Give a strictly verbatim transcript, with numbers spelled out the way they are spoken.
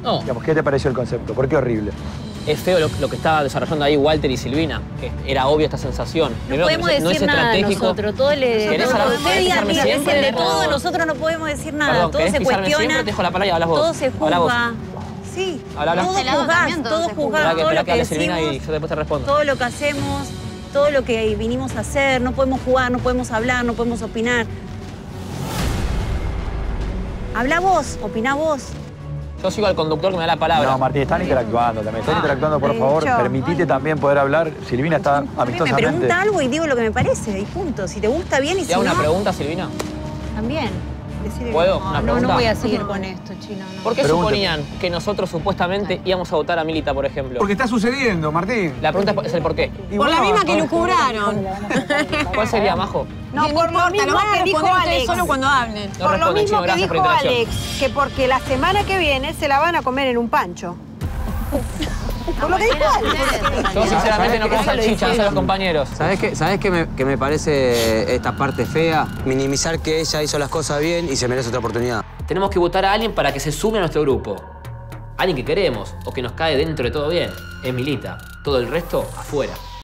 No. Digamos, ¿qué te pareció el concepto? ¿Por qué horrible? Es feo lo, lo que estaba desarrollando ahí Walter y Silvina. Que era obvia esta sensación. No Primero, podemos no es, no decir es nada estratégico. nosotros. Todo le... ¿Querés todo- hablar- usted querés diga, pisarme mira, siempre? dicen de No. todo, nosotros no podemos decir nada. Perdón, todo ¿querés se pisarme cuestiona. siempre? Te dejo la palabra y hablas vos. Todo se Habla vos. juzga. Sí, Habla, habla. todo De este lado juzgás, también todo todo se juzga. juzgás, Esperá que, todo esperá lo que que hable Silvina decimos, y yo después te respondo. todo lo que hacemos, todo lo que vinimos a hacer. No podemos jugar, no podemos hablar, no podemos opinar. Habla vos, opina vos. Yo sigo al conductor que me da la palabra. No, Martín, están interactuando también. Están Ah. interactuando, por de favor. hecho. Permitite también poder hablar. Silvina está A mí me amistosamente. pregunta algo y digo lo que me parece y punto. Si te gusta bien y si ¿Te hago no, una pregunta, Silvina? también. Decir- ¿Puedo? No, ¿Una no, pregunta? no voy a seguir con esto, Chino. no. ¿Por qué Pregunta. suponían que nosotros supuestamente íbamos a votar a Milita, por ejemplo? Porque está sucediendo, Martín. La pregunta es el por qué. Y Por la bueno, misma que por- lucubraron. ¿Cuál sería, Majo? No, por lo mismo que dijo Alex. Solo cuando hablen. No Por lo responde, mismo Chino, que gracias por dijo la interacción. Alex, que porque la semana que viene se la van a comer en un pancho. Por lo que dijo Alex. Yo sinceramente no como salchicha, no sé los compañeros. ¿Sabés qué, ¿Sabés qué me, qué me parece esta parte fea? Minimizar que ella hizo las cosas bien y se merece otra oportunidad. Tenemos que votar a alguien para que se sume a nuestro grupo. Alguien que queremos o que nos cae dentro de todo bien. Es Milita. Todo el resto, afuera.